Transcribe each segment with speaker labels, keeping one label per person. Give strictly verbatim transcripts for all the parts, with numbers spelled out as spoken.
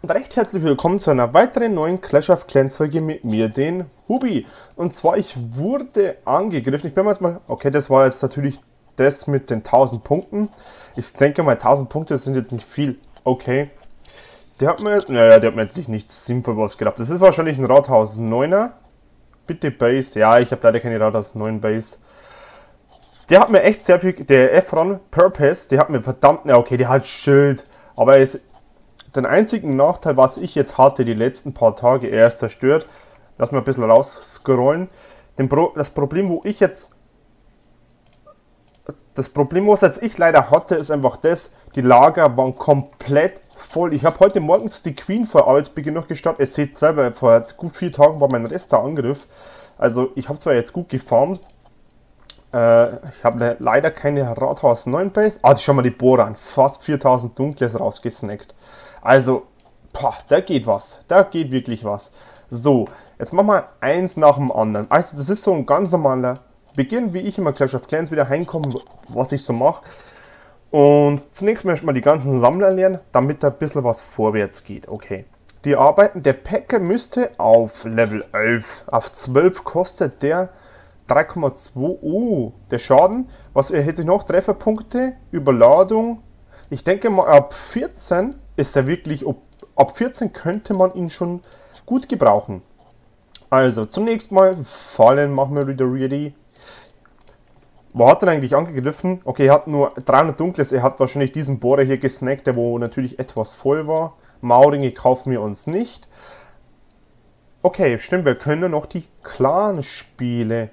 Speaker 1: Und recht herzlich willkommen zu einer weiteren neuen Clash of Clans Folge mit mir, den Hubi. Und zwar, ich wurde angegriffen. Ich bin mal jetzt mal, okay, das war jetzt natürlich das mit den tausend Punkten. Ich denke mal, tausend Punkte sind jetzt nicht viel. Okay. Der hat mir, naja, der hat mir natürlich nicht sinnvoll was gedacht. Das ist wahrscheinlich ein Rathaus neuner. Bitte Base. Ja, ich habe leider keine Rathaus neun Base. Der hat mir echt sehr viel, der Efron Purpose, der hat mir verdammt, na okay, der hat Schild. Aber er ist den einzigen Nachteil, was ich jetzt hatte, die letzten paar Tage, er ist zerstört. Lass mal ein bisschen rausscrollen. Pro, das Problem, wo ich jetzt... Das Problem, was jetzt ich leider hatte, ist einfach das, die Lager waren komplett voll. Ich habe heute morgens die Queen vor Arbeitsbeginn noch gestartet. Ihr seht selber, vor gut vier Tagen war mein letzter Angriff. Also ich habe zwar jetzt gut gefarmt. Äh, ich habe leider keine Rathaus neun Base. Ah, schau mal die Bohrer an. Fast viertausend Dunkles rausgesnackt. Also, boah, da geht was. Da geht wirklich was. So, jetzt machen wir eins nach dem anderen. Also, das ist so ein ganz normaler Beginn, wie ich immer Clash of Clans wieder heimkomme, was ich so mache. Und zunächst möchte man die ganzen Sammler lernen, damit da ein bisschen was vorwärts geht. Okay. Die Arbeiten, der Packer müsste auf Level elf, auf zwölf kostet der drei Komma zwei. Oh, der Schaden. Was erhält sich noch? Trefferpunkte, Überladung. Ich denke mal, ab vierzehn ist er wirklich, ob, ab vierzehn könnte man ihn schon gut gebrauchen. Also, zunächst mal, Fallen machen wir wieder ready. Wo hat er eigentlich angegriffen? Okay, er hat nur dreihundert Dunkles, er hat wahrscheinlich diesen Bohrer hier gesnackt, der wo natürlich etwas voll war. Mauringe kaufen wir uns nicht. Okay, stimmt, wir können noch die Clan-Spiele.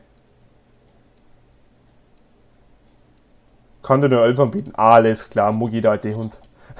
Speaker 1: Kann dir nur elf anbieten? Alles klar, Mugi, der alte Hund.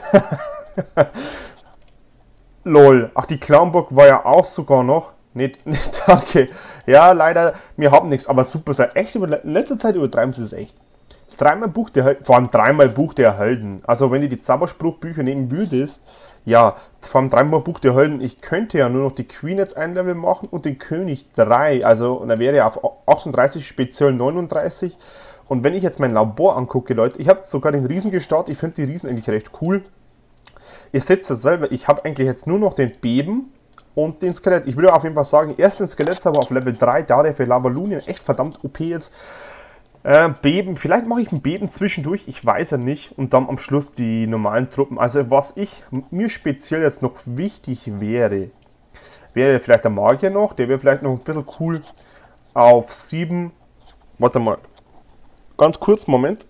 Speaker 1: Lol. Ach, die Clownburg war ja auch sogar noch. Nicht, nicht, danke. Ja, leider, wir haben nichts. Aber super, seit echt über in letzter Zeit übertreiben sie es echt. Dreimal Buch der Helden, vor allem dreimal Buch der Helden. Also, wenn du die Zauberspruchbücher nehmen würdest, ja, vor allem dreimal Buch der Helden, ich könnte ja nur noch die Queen jetzt ein Level machen und den König drei. Also, und dann wäre ja auf achtunddreißig, speziell neununddreißig. Und wenn ich jetzt mein Labor angucke, Leute, ich habe sogar den Riesen gestartet. Ich finde die Riesen eigentlich recht cool. Ihr seht es selber, ich habe eigentlich jetzt nur noch den Beben und den Skelett. Ich würde auf jeden Fall sagen, erst den Skelett aber auf Level drei, da der für Lavalunien echt verdammt O P ist. Äh, Beben, vielleicht mache ich ein Beben zwischendurch, ich weiß ja nicht. Und dann am Schluss die normalen Truppen. Also was ich, mir speziell jetzt noch wichtig wäre, wäre vielleicht der Magier noch. Der wäre vielleicht noch ein bisschen cool auf sieben. Warte mal, ganz kurz, Moment.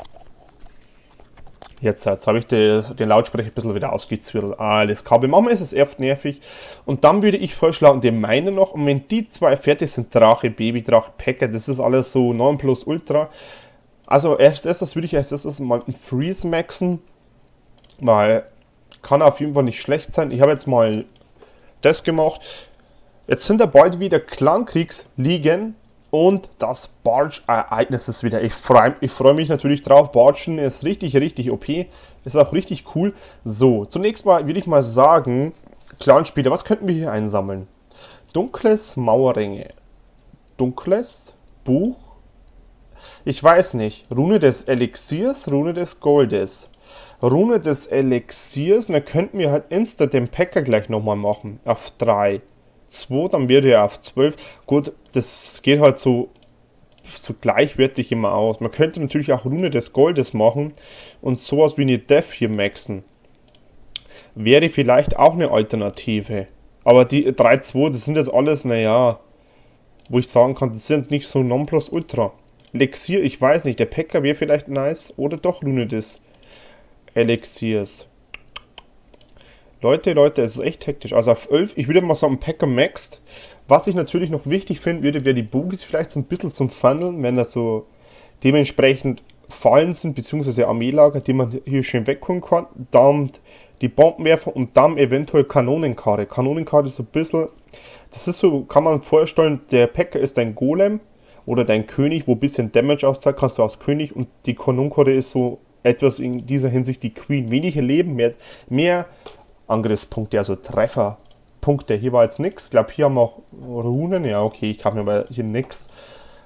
Speaker 1: Jetzt, jetzt habe ich den, den Lautsprecher ein bisschen wieder ausgezwirbelt. Alles Kabel. Manchmal ist es echt nervig. Und dann würde ich vorschlagen, den meinen noch. Und wenn die zwei fertig sind, Drache, Baby, Drache, Packer, das ist alles so neun plus Ultra. Also als erstes würde ich als erstes mal einen Freeze maxen. Weil kann auf jeden Fall nicht schlecht sein. Ich habe jetzt mal das gemacht. Jetzt sind da bald wieder Clankriegsligen. Und das Barge-Ereignis ist wieder. Ich freue ich freu mich natürlich drauf. Bargen ist richtig, richtig O P. Ist auch richtig cool. So, zunächst mal würde ich mal sagen, Clanspieler, was könnten wir hier einsammeln? Dunkles Mauerringe. Dunkles Buch. Ich weiß nicht. Rune des Elixiers, Rune des Goldes. Rune des Elixiers, dann könnten wir halt instant den Packer gleich nochmal machen. Auf drei. zwei, dann wird er auf zwölf. Gut, das geht halt so, so gleichwertig immer aus. Man könnte natürlich auch Rune des Goldes machen und sowas wie eine Death hier maxen. Wäre vielleicht auch eine Alternative. Aber die drei zwei, das sind jetzt alles, naja, wo ich sagen kann, das sind jetzt nicht so Nonplusultra. Elixier, ich weiß nicht, der Packer wäre vielleicht nice oder doch Rune des Elixiers. Leute, Leute, es ist echt hektisch. Also auf elf, ich würde mal sagen, Packer maxed. Was ich natürlich noch wichtig finden würde, wäre die Bogies vielleicht so ein bisschen zum Funneln, wenn das so dementsprechend Fallen sind, beziehungsweise Armeelager, die man hier schön wegholen kann. Dann die Bombenwerfer und dann eventuell Kanonenkarre. Kanonenkarre ist so ein bisschen, das ist so, kann man vorstellen, der Packer ist dein Golem oder dein König, wo ein bisschen Damage auszahlt, kannst du als König, und die Kanonenkarre ist so etwas in dieser Hinsicht die Queen. Weniger Leben, mehr, mehr Angriffspunkte, also Trefferpunkte. Hier war jetzt nichts. Ich glaube, hier haben wir auch Runen. Ja, okay, ich habe mir aber hier nichts.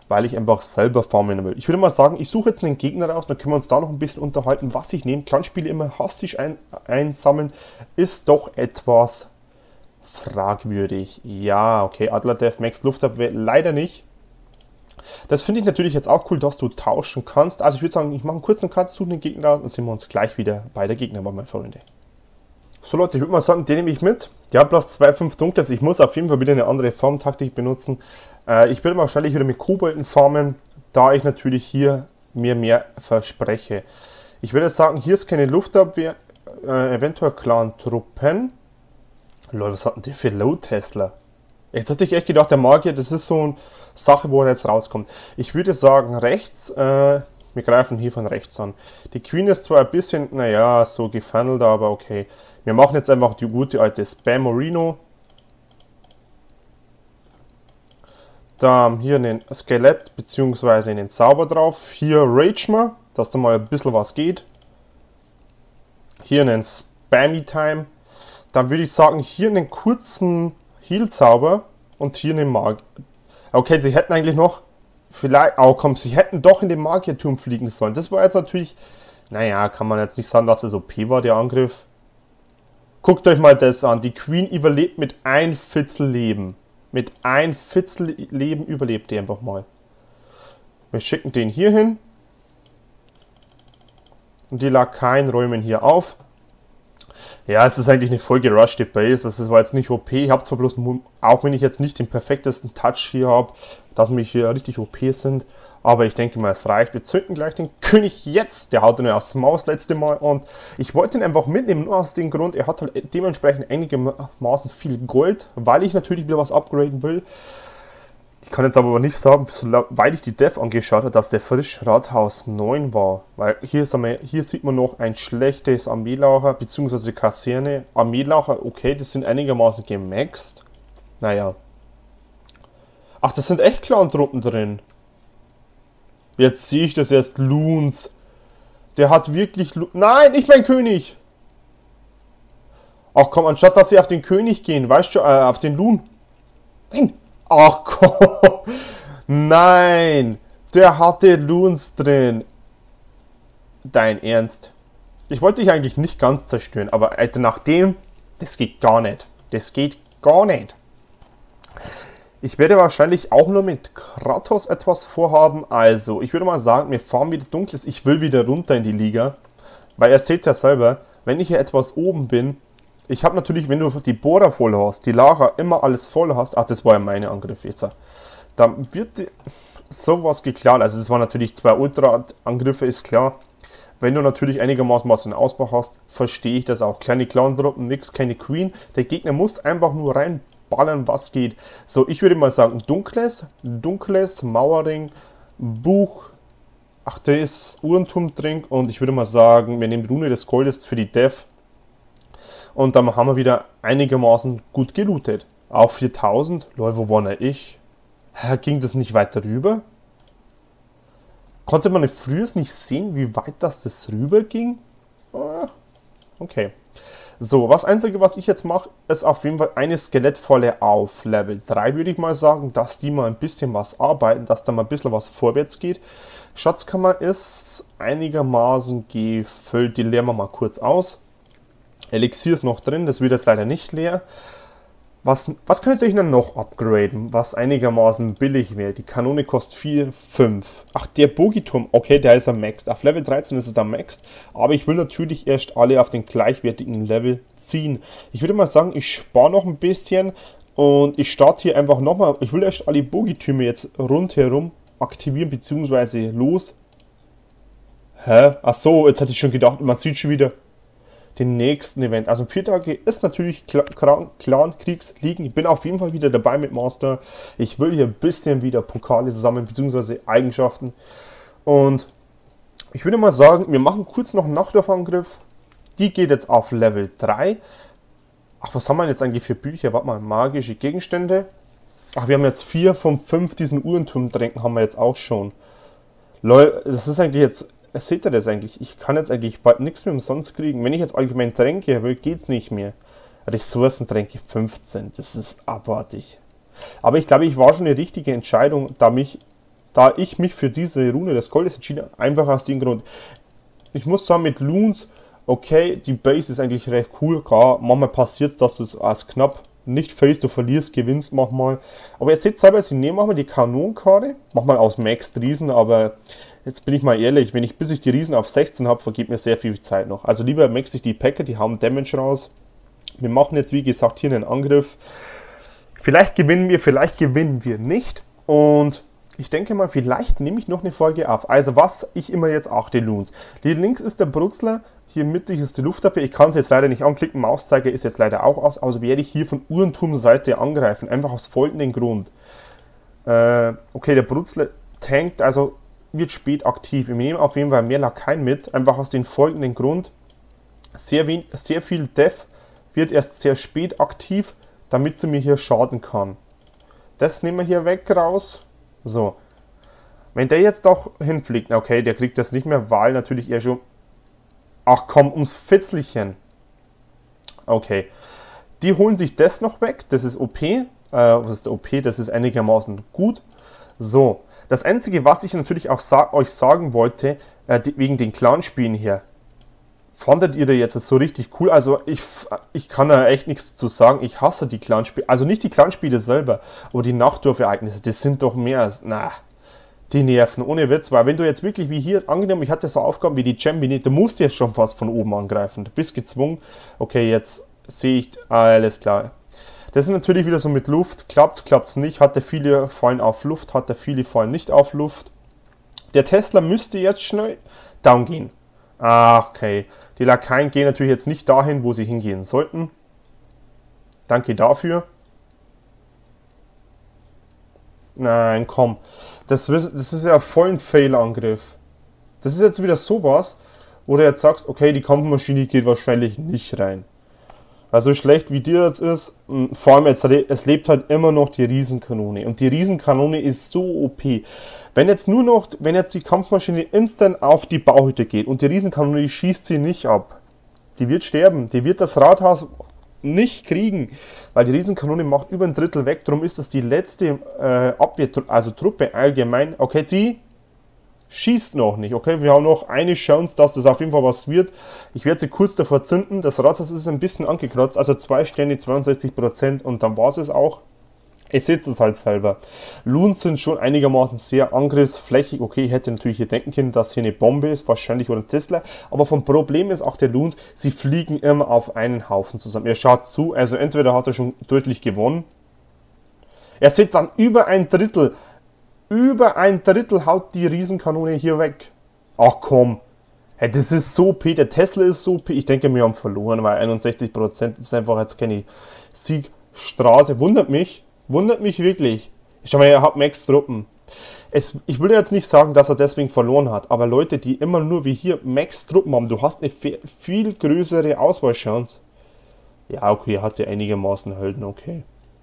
Speaker 1: weil ich einfach selber farmen will. Ich würde mal sagen, ich suche jetzt einen Gegner raus, dann können wir uns da noch ein bisschen unterhalten, was ich nehme. Clanspiele immer hastig ein, einsammeln ist doch etwas fragwürdig. Ja, okay, Adler Death Max Luftabwehr leider nicht. Das finde ich natürlich jetzt auch cool, dass du tauschen kannst. Also ich würde sagen, ich mache einen kurzen Cut, suche den Gegner raus und sehen wir uns gleich wieder bei der Gegnerwahl, meine Freunde. So Leute, ich würde mal sagen, den nehme ich mit. Ja, plus zwei Komma fünf Dunkles. Ich muss auf jeden Fall wieder eine andere Farmtaktik benutzen. Äh, ich werde wahrscheinlich wieder mit Kobolden farmen, da ich natürlich hier mir mehr verspreche. Ich würde sagen, hier ist keine Luftabwehr, äh, eventuell Clan-Truppen. Leute, was hat denn der für Low-Tesla? Jetzt hatte ich echt gedacht, der Magier, das ist so eine Sache, wo er jetzt rauskommt. Ich würde sagen, rechts, äh, wir greifen hier von rechts an. Die Queen ist zwar ein bisschen, naja, so gefunnelt, aber okay. Wir machen jetzt einfach die gute alte Spam-Morino. Da haben hier einen Skelett bzw. einen Zauber drauf. Hier Rage mal, dass da mal ein bisschen was geht. Hier einen Spammy Time. Dann würde ich sagen, hier einen kurzen Heal-Zauber und hier einen Mag. Okay, sie hätten eigentlich noch, vielleicht, oh komm, sie hätten doch in den Magierturm fliegen sollen. Das war jetzt natürlich, naja, kann man jetzt nicht sagen, dass das O P war, der Angriff. Guckt euch mal das an. Die Queen überlebt mit ein Viertel Leben. Mit ein Viertel Leben überlebt die einfach mal. Wir schicken den hier hin. Und die Lakaien räumen hier auf. Ja, es ist eigentlich eine voll gerushte Base. Das war jetzt nicht O P. Ich habe zwar bloß, auch wenn ich jetzt nicht den perfektesten Touch hier habe, dass wir hier richtig O P sind. Aber ich denke mal, es reicht. Wir zünden gleich den König jetzt. Der haut nur aus Maus letzte Mal. Und ich wollte ihn einfach mitnehmen, nur aus dem Grund, er hat halt dementsprechend einigermaßen viel Gold, weil ich natürlich wieder was upgraden will. Ich kann jetzt aber nicht sagen, weil ich die Dev angeschaut habe, dass der frisch Rathaus neun war. Weil hier, ist wir, hier sieht man noch ein schlechtes Armeelager, beziehungsweise Kaserne. Armeelager, okay, das sind einigermaßen gemaxt. Naja. Ach, das sind echt Clan-Truppen drin. Jetzt sehe ich das erst. Loons. Der hat wirklich... Lo Nein, nicht mein König! Ach komm, anstatt dass sie auf den König gehen, weißt du, äh, auf den Loon. Nein! Ach komm! Nein! Der hatte Loons drin. Dein Ernst? Ich wollte dich eigentlich nicht ganz zerstören, aber Alter, nach dem... Das geht gar nicht. Das geht gar nicht. Ich werde wahrscheinlich auch nur mit Kratos etwas vorhaben. Also, ich würde mal sagen, wir fahren wieder Dunkles. Ich will wieder runter in die Liga. Weil ihr seht ja selber, wenn ich hier etwas oben bin, ich habe natürlich, wenn du die Bohrer voll hast, die Lager immer alles voll hast, ach, das war ja meine Angriff jetzt, dann wird sowas geklaut. Also es waren natürlich zwei Ultra-Angriffe, ist klar. Wenn du natürlich einigermaßen was in Ausbau hast, verstehe ich das auch. Kleine Clown-Truppen, nix, keine Queen. Der Gegner muss einfach nur reinballern, was geht. So, ich würde mal sagen, dunkles, dunkles, Mauerring, Buch. Ach, da ist Uhrenturm drin und ich würde mal sagen, wir nehmen Rune des Goldes für die Dev. Und dann haben wir wieder einigermaßen gut gelootet. Auch viertausend. Leute, wo war denn ich? Hä, ging das nicht weiter rüber? Konnte man früher nicht sehen, wie weit das, das rüber ging? Okay. So, was Einzige, was ich jetzt mache, ist auf jeden Fall eine Skelettfalle auf Level drei, würde ich mal sagen, dass die mal ein bisschen was arbeiten, dass da mal ein bisschen was vorwärts geht. Schatzkammer ist einigermaßen gefüllt, die leeren wir mal kurz aus. Elixier ist noch drin, das wird jetzt leider nicht leer. Was, was könnte ich denn noch upgraden, was einigermaßen billig wäre? Die Kanone kostet vier, fünf. Ach, der Bogiturm, okay, der ist am Maxed. Auf Level dreizehn ist es am Maxed, aber ich will natürlich erst alle auf den gleichwertigen Level ziehen. Ich würde mal sagen, ich spare noch ein bisschen und ich starte hier einfach nochmal. Ich will erst alle Bogitürme jetzt rundherum aktivieren bzw. los. Hä? Ach so, jetzt hatte ich schon gedacht, man sieht schon wieder den nächsten Event. Also vier Tage ist natürlich Clan-Kriegsligen. Ich bin auf jeden Fall wieder dabei mit Master. Ich will hier ein bisschen wieder Pokale sammeln, beziehungsweise Eigenschaften. Und ich würde mal sagen, wir machen kurz noch einen Nachtwurfangriff. Die geht jetzt auf Level drei. Ach, was haben wir jetzt eigentlich für Bücher? Warte mal, magische Gegenstände. Ach, wir haben jetzt vier von fünf diesen Uhrenturmtränken haben wir jetzt auch schon. Leute, das ist eigentlich jetzt... Seht ihr das eigentlich? Ich kann jetzt eigentlich bald nichts mehr umsonst kriegen. Wenn ich jetzt allgemein Tränke will, geht es nicht mehr. Ressourcentränke fünfzehn, das ist abartig. Aber ich glaube, ich war schon eine richtige Entscheidung, da mich, da ich mich für diese Rune des Goldes entschieden habe, einfach aus dem Grund. Ich muss sagen, mit Loons, okay, die Base ist eigentlich recht cool, klar, manchmal passiert es, dass du es als knapp nicht face, du verlierst, gewinnst manchmal. Aber ihr seht selber, sie nehmen manchmal die Kanonenkarte, manchmal aus Maxed Riesen, aber jetzt bin ich mal ehrlich, wenn ich bis ich die Riesen auf sechzehn habe, vergeht mir sehr viel Zeit noch. Also lieber max ich die Packer, die haben Damage raus. Wir machen jetzt, wie gesagt, hier einen Angriff. Vielleicht gewinnen wir, vielleicht gewinnen wir nicht. Und ich denke mal, vielleicht nehme ich noch eine Folge auf. Also was ich immer jetzt achte, Loons. Hier links ist der Brutzler. Hier mittig ist die Luftabwehr. Ich kann es jetzt leider nicht anklicken. Mauszeiger ist jetzt leider auch aus. Also werde ich hier von Uhrenturmseite angreifen. Einfach aus folgendem Grund. Äh, okay, der Brutzler tankt, also wird spät aktiv. Wir nehmen auf jeden Fall mehr Lakaien mit. Einfach aus dem folgenden Grund. Sehr, wen sehr viel Def wird erst sehr spät aktiv, damit sie mir hier schaden kann. Das nehmen wir hier weg raus. So. Wenn der jetzt doch hinfliegt, okay, der kriegt das nicht mehr, weil natürlich er schon... Ach komm, ums Fitzelchen. Okay. Die holen sich das noch weg. Das ist O P. Äh, was ist der O P? Das ist einigermaßen gut. So. Das Einzige, was ich natürlich auch sa euch sagen wollte, äh, die, wegen den Clan-Spielen hier. Fandet ihr da jetzt so richtig cool? Also ich, ich kann da echt nichts zu sagen. Ich hasse die Clan-Spiele. Also nicht die Clan-Spiele selber, aber die Nachtdorf-Ereignisse. Das sind doch mehr als... Na, die nerven, ohne Witz. Weil wenn du jetzt wirklich wie hier, angenommen, ich hatte so Aufgaben wie die Champion, du musst jetzt schon fast von oben angreifen. Du bist gezwungen. Okay, jetzt sehe ich... Alles klar. Das ist natürlich wieder so mit Luft. Klappt, klappt es nicht. Hatte viele fallen auf Luft, hatte viele fallen nicht auf Luft. Der Tesla müsste jetzt schnell down gehen. Ah, okay. Die Lakaien gehen natürlich jetzt nicht dahin, wo sie hingehen sollten. Danke dafür. Nein, komm. Das, das ist ja voll ein Fail-Angriff. Das ist jetzt wieder sowas, wo du jetzt sagst, okay, die Kampfmaschine geht wahrscheinlich nicht rein. Also schlecht wie dir das ist, vor allem jetzt, es lebt halt immer noch die Riesenkanone. Und die Riesenkanone ist so O P. Wenn jetzt nur noch, wenn jetzt die Kampfmaschine instant auf die Bauhütte geht und die Riesenkanone die schießt sie nicht ab, die wird sterben. Die wird das Rathaus nicht kriegen, weil die Riesenkanone macht über ein Drittel weg. Darum ist das die letzte äh, Abwehr, also Truppe allgemein. Okay, sie schießt noch nicht. Okay, wir haben noch eine Chance, dass das auf jeden Fall was wird. Ich werde sie kurz davor zünden. Das Rathaus ist ein bisschen angekratzt, also zwei Sterne, zweiundsechzig Prozent und dann war es auch. Ihr seht es halt selber. Loons sind schon einigermaßen sehr angriffsflächig. Okay, ich hätte natürlich hier denken können, dass hier eine Bombe ist, wahrscheinlich oder ein Tesla. Aber vom Problem ist auch der Loons, sie fliegen immer auf einen Haufen zusammen. Ihr schaut zu, also entweder hat er schon deutlich gewonnen. Er sitzt an über ein Drittel. Über ein Drittel haut die Riesenkanone hier weg. Ach komm. Hey, das ist so O P. Der Tesla ist so O P. Ich denke, wir haben verloren, weil einundsechzig Prozent ist einfach jetzt keine Siegstraße. Wundert mich. Wundert mich wirklich. Schau mal, er hat Max-Truppen. Ich will jetzt nicht sagen, dass er deswegen verloren hat, aber Leute, die immer nur wie hier Max-Truppen haben, du hast eine viel größere Auswahlchance. Ja, okay, er hatte einigermaßen Helden, okay.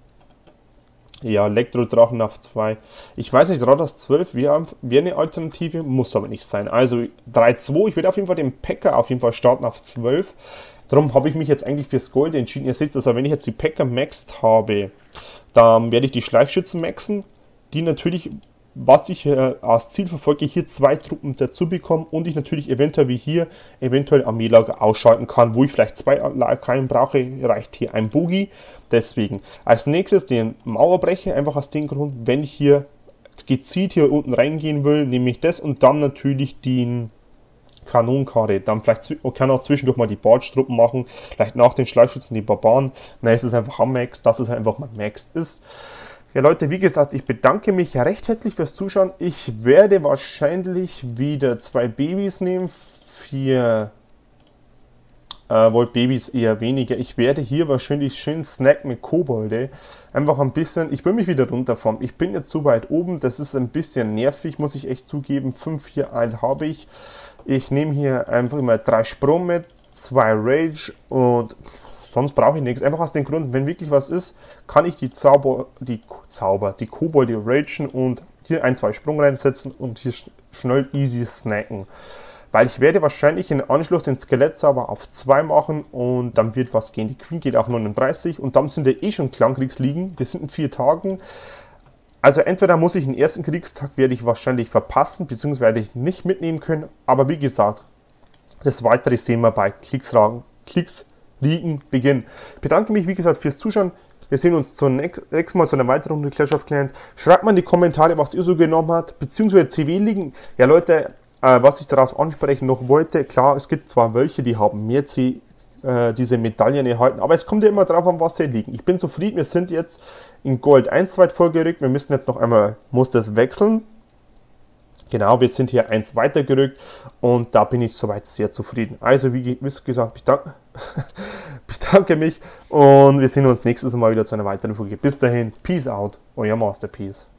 Speaker 1: Ja, Elektrodrachen auf zwei. Ich weiß nicht, Rathaus zwölf wäre wär eine Alternative, muss aber nicht sein. Also drei zwei, ich würde auf jeden Fall den Packer auf jeden Fall starten auf zwölf. Darum habe ich mich jetzt eigentlich fürs Gold entschieden. Ihr seht es, also wenn ich jetzt die Packer maxed habe, dann werde ich die Schleichschützen maxen, die natürlich, was ich äh, als Ziel verfolge, hier zwei Truppen dazu bekommen und ich natürlich eventuell wie hier, eventuell Armeelager ausschalten kann, wo ich vielleicht zwei Lakaien brauche, reicht hier ein Boogie. Deswegen als nächstes den Mauerbrecher, einfach aus dem Grund, wenn ich hier gezielt hier unten reingehen will, nehme ich das und dann natürlich den Kanonenkarre, dann vielleicht kann auch zwischendurch mal die Bartstruppen machen, vielleicht nach den Schleichschützen die Barbaren. Nein, es ist einfach am Max, dass es einfach mal Max ist. Ja Leute, wie gesagt, ich bedanke mich recht herzlich fürs Zuschauen. Ich werde wahrscheinlich wieder zwei Babys nehmen, vier äh, wohl Babys eher weniger. Ich werde hier wahrscheinlich schön snacken mit Kobolde. Einfach ein bisschen, ich will mich wieder runterfahren. Ich bin jetzt so weit oben, das ist ein bisschen nervig, muss ich echt zugeben. fünf, vier, eins habe ich. Ich nehme hier einfach immer drei Sprung mit, zwei Rage und sonst brauche ich nichts. Einfach aus dem Grund, wenn wirklich was ist, kann ich die Zauber, die Zauber, die Kobolde ragen und hier ein, zwei Sprung reinsetzen und hier schnell easy snacken. Weil ich werde wahrscheinlich in Anschluss den Skelettzauber auf zwei machen und dann wird was gehen. Die Queen geht auf neununddreißig und dann sind ja eh schon Clankriegsligen. Das sind in vier Tagen. Also entweder muss ich den ersten Kriegstag, werde ich wahrscheinlich verpassen, beziehungsweise werde ich nicht mitnehmen können. Aber wie gesagt, das Weitere sehen wir bei Kriegsragen, Kriegsriegen Beginn. Ich bedanke mich, wie gesagt, fürs Zuschauen. Wir sehen uns zum nächsten Mal zu einer weiteren Runde Clash of Clans. Schreibt mal in die Kommentare, was ihr so genommen habt, beziehungsweise C W-Ligen. Ja Leute, äh, was ich daraus ansprechen noch wollte, klar, es gibt zwar welche, die haben mehr C, äh, diese Medaillen erhalten, aber es kommt ja immer drauf an, was sie liegen. Ich bin zufrieden, wir sind jetzt in Gold eins weit vorgerückt, wir müssen jetzt noch einmal, muss das wechseln. Genau, wir sind hier eins weitergerückt und da bin ich soweit sehr zufrieden. Also wie gesagt, ich danke, ich bedanke mich und wir sehen uns nächstes Mal wieder zu einer weiteren Folge. Bis dahin, Peace out, euer Masterpiece.